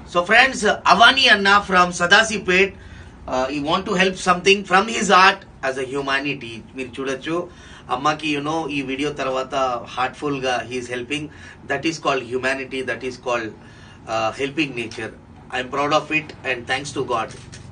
So friends, Avani Anna from Sadasipet, he want to help something from his art as a humanity. మీరు చూడొచ్చు అమ్మకి ఈ video తర్వాత heartful గా he is helping. That is called humanity, that is called helping nature. I am proud of it and thanks to God.